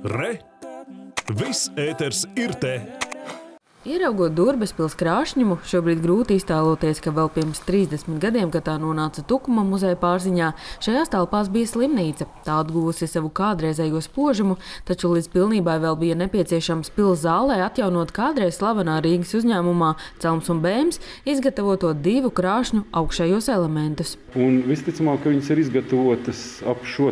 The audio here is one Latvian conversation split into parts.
Re! Viss ēters ir te! Ieraugot Durbes pils krāšņumu, šobrīd grūti iztēloties, ka vēl pirms 30 gadiem, kad tā nonāca Tukuma muzeja pārziņā, šajās telpās bija slimnīca. Tā atguvusi savu kādreizējo spožumu, taču līdz pilnībai vēl bija nepieciešams pils zālē atjaunot kādreiz slavenā Rīgas uzņēmumā Celms un Bēms izgatavoto divu krāšņu augšējos elementus. Un visticamāk, ka viņas ir izgatavotas ap šo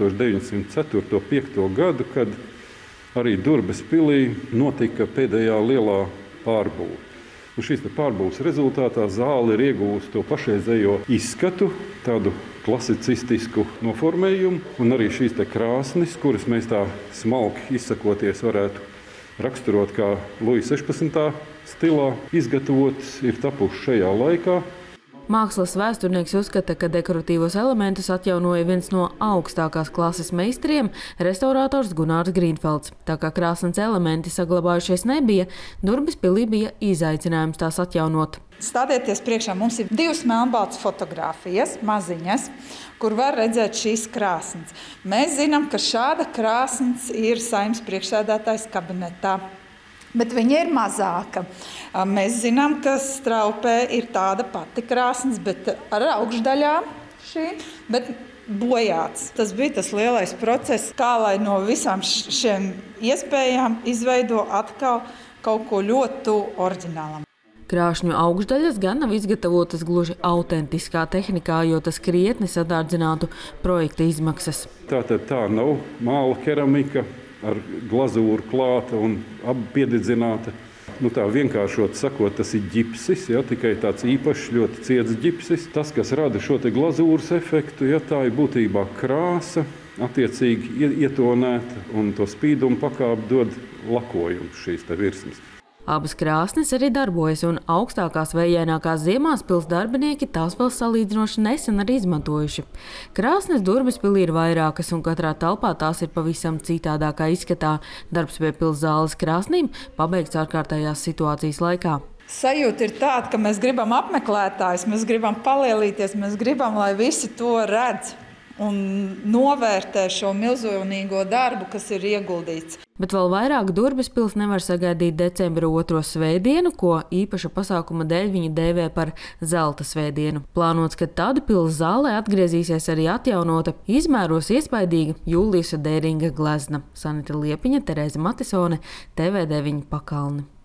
1904.–5. gadu, kad arī Durbes pilī notika pēdējā lielā pārbūve. Šīs pārbūves rezultātā zāle ir iegūsta to pašreizējo izskatu, tādu klasicistisku noformējumu, un arī šīs krāsnis, kuras mēs tā smalki izsakoties varētu raksturot kā Luja 16. stilā, izgatavotas ir tapušas šajā laikā. Mākslas vēsturnieks uzskata, ka dekoratīvos elementus atjaunoja viens no augstākās klases meistariem – restaurators Gunārs Grīnfelds. Tā kā krāsnes elementi saglabājušies nebija, Durbes pilī bija izaicinājums tās atjaunot. Stādieties priekšā, mums ir divas melnbaltas fotogrāfijas, maziņas, kur var redzēt šīs krāsnes. Mēs zinām, ka šāda krāsnes ir Saeimas priekšsēdētājas kabinetā. Bet viņa ir mazāka. Mēs zinām, ka Straupē ir tāda pati krāsnes, bet ar augšdaļām bet bojāts. Tas bija tas lielais process, kā lai no visām šiem iespējām izveido atkal kaut ko ļoti oriģinālam. Krāšņu augšdaļas gan nav izgatavotas gluži autentiskā tehnikā, jo tas krietni sadārdzinātu projekta izmaksas. Tā nav māla keramika ar glazūru klāta un piededzināta. Tā vienkāršot sakot, tas ir ģipsis, tikai tāds īpašs, ļoti ciets ģipsis. Tas, kas rada šo glazūras efektu, tā ir būtībā krāsa, attiecīgi ietonēta, un to spīdumu pakāpi dod lakojumu šīs virsmas. Abas krāsnes arī darbojas, un augstākās vējainākās ziemās pils darbinieki tās vēl salīdzinoši nesen arī izmantojuši. Krāsnes Durbes pilī ir vairākas, un katrā telpā tās ir pavisam citādākā izskatā. Darbs pie pils zāles krāsnīm pabeigts ārkārtējās situācijas laikā. Sajūta ir tāda, ka mēs gribam apmeklētājus, mēs gribam palielīties, mēs gribam, lai visi to redz un novērtē šo milzīgo darbu, kas ir ieguldīts. Bet vēl vairāk Durbes pils nevar sagaidīt decembra 2. svētdienu, ko īpaša pasākuma dēļ viņi dēvē par zelta svētdienu. Plānots, ka tad pils zālē atgriezīsies arī atjaunota, izmēros iespaidīga Jūlijas Dēringa glezna. Sanita Liepiņa, Terēza Matisone, TV9 Pakalni.